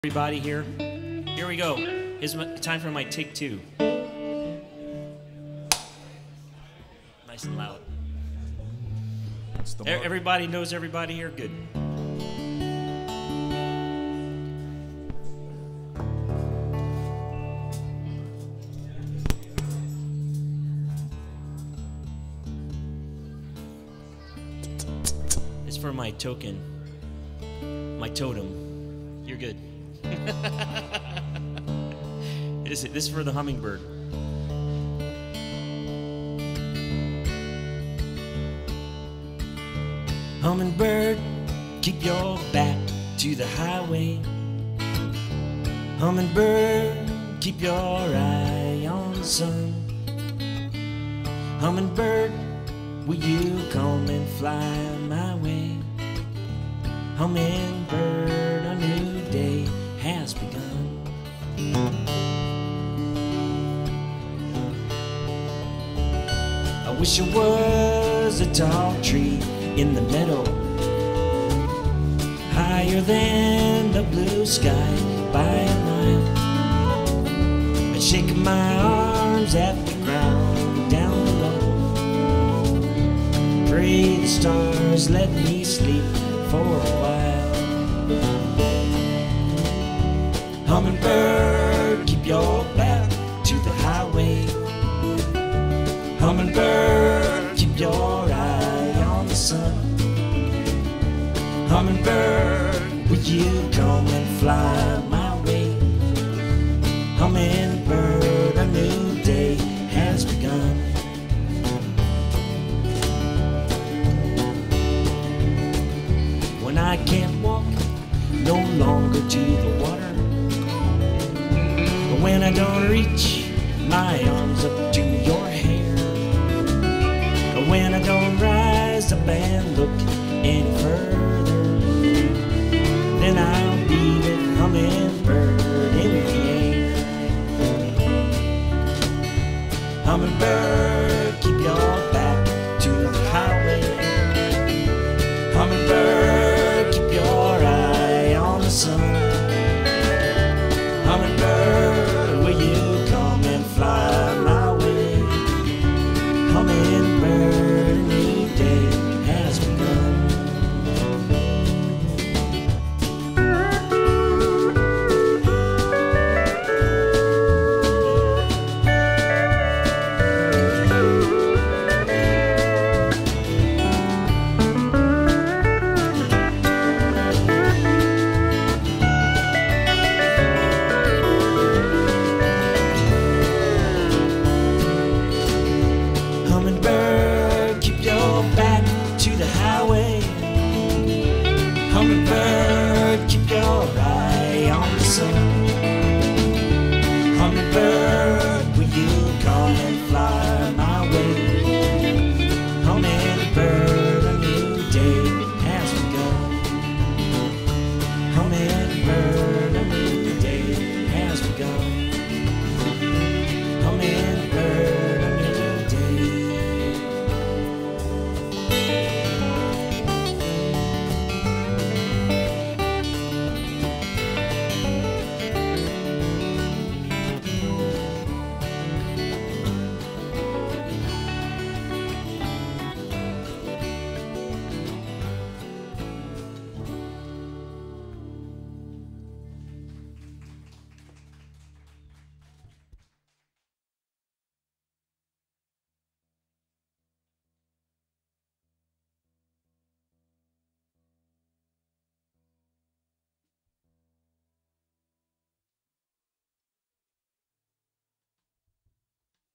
Everybody here. Here we go. It's time for my take two. Nice and loud. Everybody knows everybody here? Good. It's for my token. My totem. You're good. This is for the hummingbird. Hummingbird, keep your back to the highway. Hummingbird, keep your eye on the sun. Hummingbird, will you come and fly my way? Hummingbird, a new day has begun. I wish I was a tall tree in the meadow, higher than the blue sky by a mile. I'd shake my arms at the ground down below, pray the stars let me sleep for a while. Hummingbird, keep your back to the highway. Hummingbird, keep your eye on the sun. Hummingbird, will you come and fly my way? Hummingbird, a new day has begun. When I can't walk no longer to the water, when I don't reach my arms up to your hair, when I don't rise up and look any further, then I'll be with hummingbird in the air. Hummingbird, keep your back to the highway. Hummingbird, keep your eye on the sun. Hummingbird,